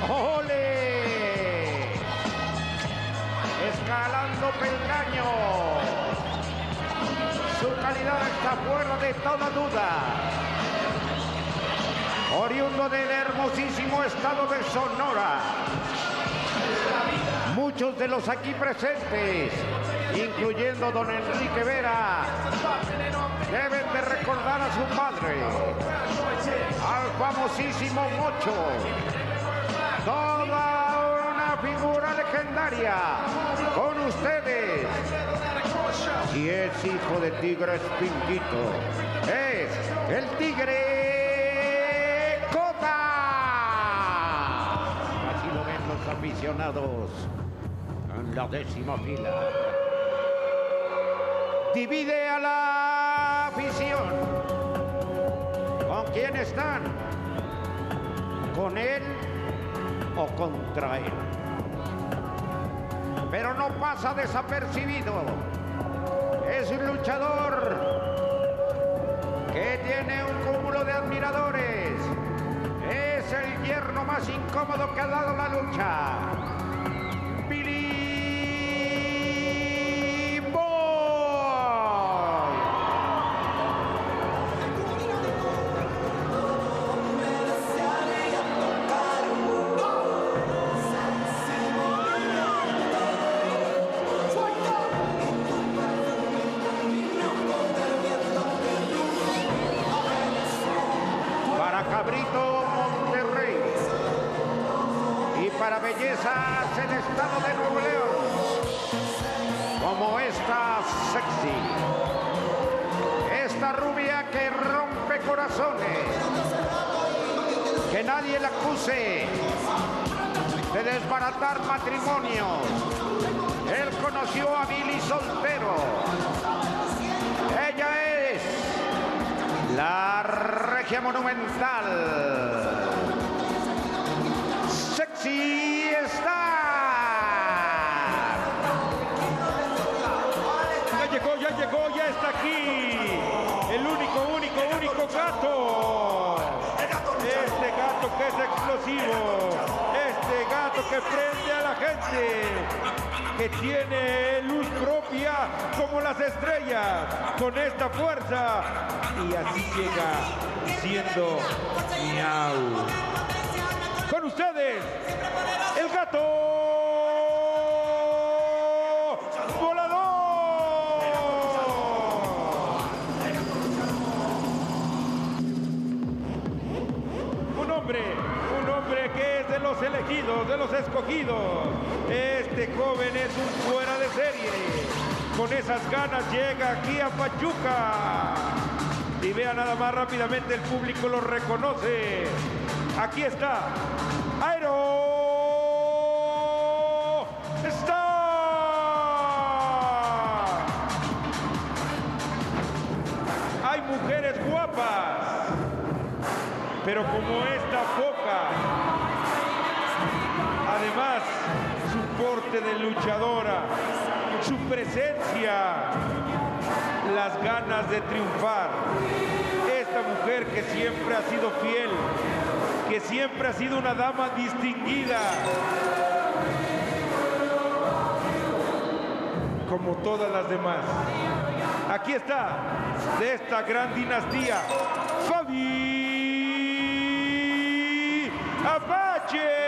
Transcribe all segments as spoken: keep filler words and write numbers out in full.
¡Ole! Escalando peldaños. Su calidad está fuera de toda duda. Oriundo del hermosísimo estado de Sonora. Muchos de los aquí presentes, incluyendo don Enrique Vera, deben de recordar a su padre, al famosísimo Mocho. Toda una figura legendaria. Con ustedes, si es hijo de Tigre Espinquito, es el Tigre Cota. Así lo ven los aficionados en la décima fila. Divide a la afición. ¿Con quién están? ¿Con él o contra él? Pero no pasa desapercibido. Es un luchador que tiene un cúmulo de admiradores. Es el yerno más incómodo que ha dado la lucha. Billy Boy. Cabrito, Monterrey, y para bellezas el estado de Nuevo León, como esta sexy, esta rubia que rompe corazones, que nadie la acuse de desbaratar matrimonios. Él conoció a Billy soltero. Ella es la Regia Monumental. Sexy Star. Ya llegó, ya llegó, ya está aquí. El único, único, único gato. Este gato que es explosivo. Este gato que prende a la gente. Que tiene luz propia como las estrellas, con esta fuerza, y así llega siendo miau. Con ustedes, el gato volador. Un hombre, un hombre que es de los elegidos, de los escogidos. Este joven es un fuera de serie. Con esas ganas llega aquí a Pachuca. Y vea nada más rápidamente, el público lo reconoce. Aquí está, Aero Star. Hay mujeres guapas, pero como esta poca. Además, su porte de luchadora, su presencia, las ganas de triunfar. Esta mujer que siempre ha sido fiel, que siempre ha sido una dama distinguida, como todas las demás. Aquí está, de esta gran dinastía, Fabi Apache.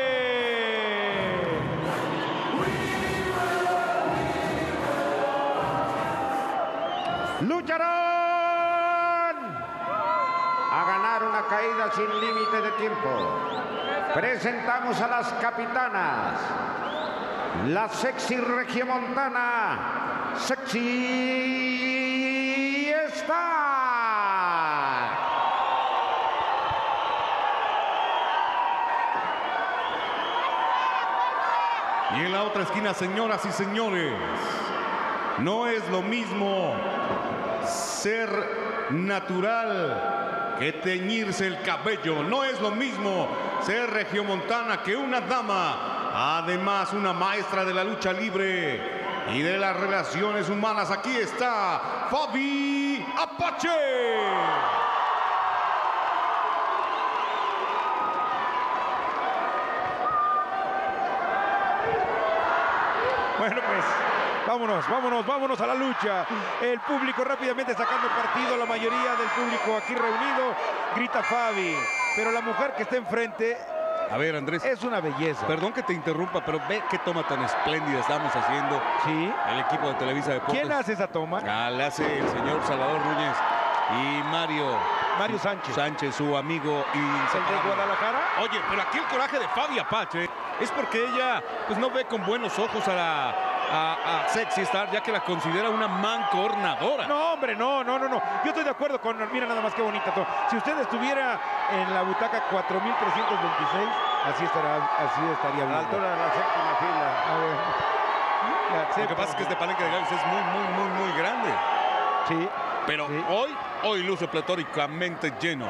Lucharán a ganar una caída sin límite de tiempo. Presentamos a las capitanas. La sexy regiomontana, Sexy Star. Y en la otra esquina, señoras y señores, no es lo mismo ser natural que teñirse el cabello. No es lo mismo ser regiomontana que una dama. Además, una maestra de la lucha libre y de las relaciones humanas. Aquí está Fabi Apache. Bueno, pues vámonos, vámonos, vámonos a la lucha. El público rápidamente sacando partido, la mayoría del público aquí reunido grita Fabi, pero la mujer que está enfrente, a ver, Andrés, es una belleza. Perdón que te interrumpa, pero ve qué toma tan espléndida estamos haciendo. Sí. El equipo de Televisa Deportes. ¿Quién hace esa toma? Ah, la hace el señor Salvador Núñez y Mario. Mario Sánchez. Sánchez, su amigo inseparable. ¿El de Guadalajara? Oye, pero aquí el coraje de Fabi Apache es porque ella pues no ve con buenos ojos a la a, a Sexy Star, ya que la considera una mancornadora. No, hombre, no, no, no, no. Yo estoy de acuerdo con, mira nada más qué bonita toma. Si usted estuviera en la butaca cuatro mil trescientos veintiséis, así estaría, así estaría bien. A la altura de la séptima fila. A ver. La Lo que séptima. pasa es que este palenque de gallos es muy, muy, muy, muy grande. Sí. Pero Sí. hoy, hoy luce pletóricamente lleno.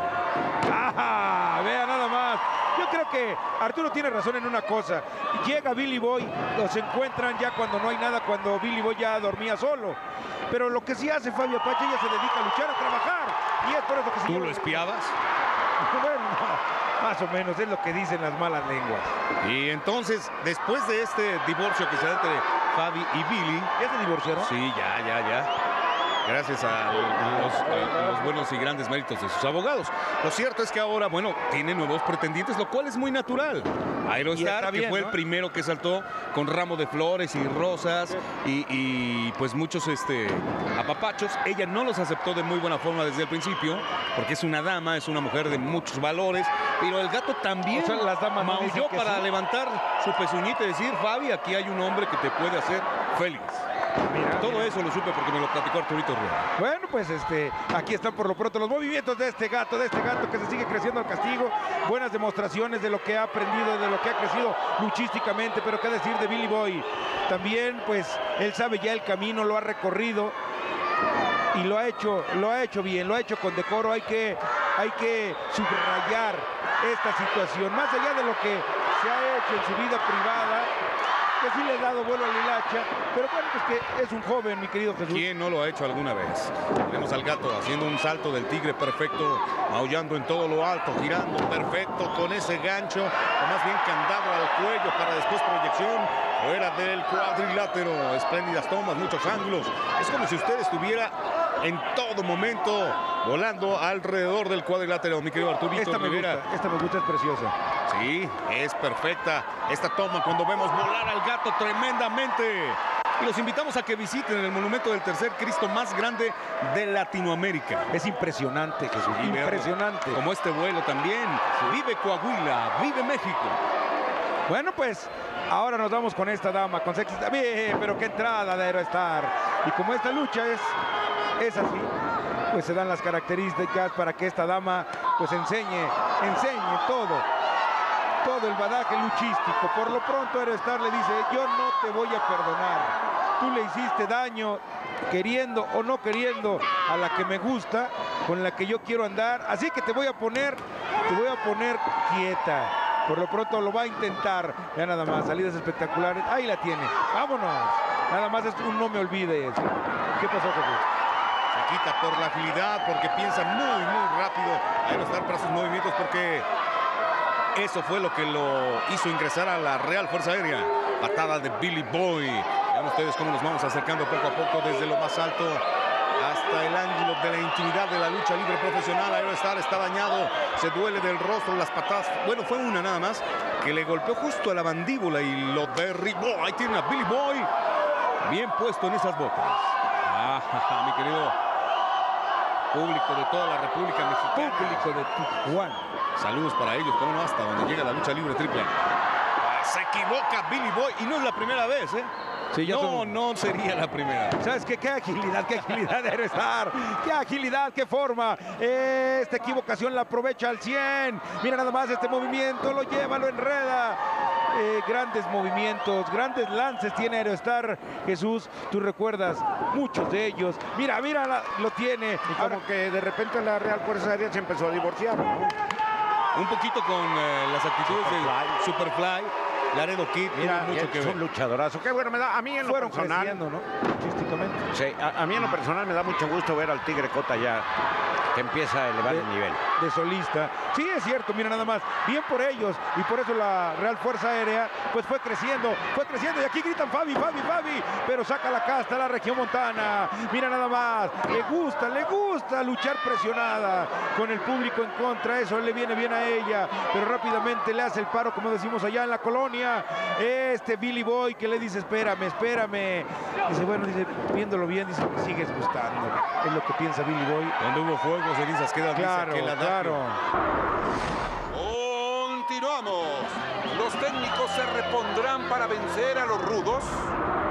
¡Ah! Vea nada más. Yo creo que Arturo tiene razón en una cosa. Llega Billy Boy, los encuentran ya cuando no hay nada, cuando Billy Boy ya dormía solo. Pero lo que sí hace Fabi Apache, ella se dedica a luchar, a trabajar. Y es por eso que sí. ¿Tú lo espiabas? Bueno, no, más o menos, es lo que dicen las malas lenguas. Y entonces, después de este divorcio que se da entre Fabi y Billy. ¿Ya se divorciaron? Sí, ya, ya, ya. Gracias a los, a los buenos y grandes méritos de sus abogados. Lo cierto es que ahora, bueno, tiene nuevos pretendientes, lo cual es muy natural. Aerostar, que bien, fue ¿no? el primero que saltó con ramo de flores y rosas y, y, pues muchos este, apapachos. Ella no los aceptó de muy buena forma desde el principio, porque es una dama, es una mujer de muchos valores, pero el gato también O sea, las damas no dicen maulló que para sí. levantar su pezuñita y decir, Fabi, aquí hay un hombre que te puede hacer feliz. Mira, Todo mira. eso lo supe porque me lo platicó Arturito Rueda. Bueno, pues este, aquí están por lo pronto los movimientos de este gato, de este gato que se sigue creciendo al castigo. Buenas demostraciones de lo que ha aprendido, de lo que ha crecido luchísticamente, pero qué decir de Billy Boy. También, pues, él sabe ya el camino, lo ha recorrido y lo ha hecho, lo ha hecho bien, lo ha hecho con decoro. Hay que, hay que subrayar esta situación, más allá de lo que se ha hecho en su vida privada, que sí le ha dado vuelo a la hilacha, pero bueno, pues que es un joven, mi querido Jesús. ¿Quién no lo ha hecho alguna vez? Vemos al gato haciendo un salto del tigre perfecto, maullando en todo lo alto, girando perfecto con ese gancho, o más bien candado al cuello para después proyección fuera del cuadrilátero. Espléndidas tomas, muchos ángulos. Es como si usted estuviera en todo momento volando alrededor del cuadrilátero, mi querido Arturito Esta me Rivera. gusta, esta me gusta, es preciosa. Sí, es perfecta esta toma cuando vemos volar al gato tremendamente. Y los invitamos a que visiten el monumento del tercer Cristo más grande de Latinoamérica. Es impresionante, Jesús, Y verlo, impresionante. Como este vuelo también. Vive Coahuila, vive México. Bueno, pues ahora nos vamos con esta dama, con Sexy Star. Bien, pero qué entrada de Aerostar. Y como esta lucha es, es así, pues se dan las características para que esta dama pues enseñe, enseñe todo. Todo el badaje luchístico. Por lo pronto Aerostar le dice, yo no te voy a perdonar. Tú le hiciste daño, queriendo o no queriendo, a la que me gusta, con la que yo quiero andar. Así que te voy a poner, te voy a poner quieta. Por lo pronto lo va a intentar. Ya nada más, salidas espectaculares. Ahí la tiene. Vámonos. Nada más es un no me olvides. ¿Qué pasó, Jesús? Se quita por la agilidad, porque piensa muy, muy rápido. Aerostar para sus movimientos, porque eso fue lo que lo hizo ingresar a la Real Fuerza Aérea. Patada de Billy Boy. Vean ustedes cómo nos vamos acercando poco a poco desde lo más alto hasta el ángulo de la intimidad de la lucha libre profesional. Aerostar está dañado, se duele del rostro, las patadas. Bueno, fue una nada más que le golpeó justo a la mandíbula y lo derribó. Ahí tiene a Billy Boy bien puesto en esas botas. Ah, mi querido público de toda la República Mexicana. Público de Tijuana. Saludos para ellos, cómo no, hasta donde llega la lucha libre triple. Ah, se equivoca Billy Boy y no es la primera vez, ¿eh? Sí, ya no, somos- no sería la primera. ¿Sabes qué? Qué agilidad, qué agilidad de Aerostar. Qué agilidad, qué forma. Esta equivocación la aprovecha al cien. Mira nada más este movimiento, lo lleva, lo enreda. Eh, grandes movimientos, grandes lances tiene Aerostar. Jesús, tú recuerdas muchos de ellos. Mira, mira, la- lo tiene. Y como Ahora, que de repente la Real Fuerza Aérea se empezó a divorciar, ¿no? Un poquito con eh, las actitudes Superfly. de Superfly, Laredo Kid, Mira, tuvo mucho que es ver. un luchadorazo. Qué bueno me da. A mí en lo fueron personal. creciendo, ¿no? Luchísticamente. Sí, a, a mí en lo personal me da mucho gusto ver al Tigre Cota ya. que empieza a elevar de, el nivel. De solista. Sí, es cierto, mira nada más. Bien por ellos. Y por eso la Real Fuerza Aérea pues fue creciendo, fue creciendo. Y aquí gritan Fabi, Fabi, Fabi. Pero saca la casta la Regiomontana. Mira nada más. Le gusta, le gusta luchar presionada con el público en contra. Eso le viene bien a ella. Pero rápidamente le hace el paro, como decimos allá en la colonia. Este Billy Boy que le dice, espérame, espérame. Dice, bueno, dice, viéndolo bien, dice, me sigues gustando. Es lo que piensa Billy Boy. Donde hubo fuego, cenizas quedan. Claro, claro. Continuamos. Los técnicos se repondrán para vencer a los rudos.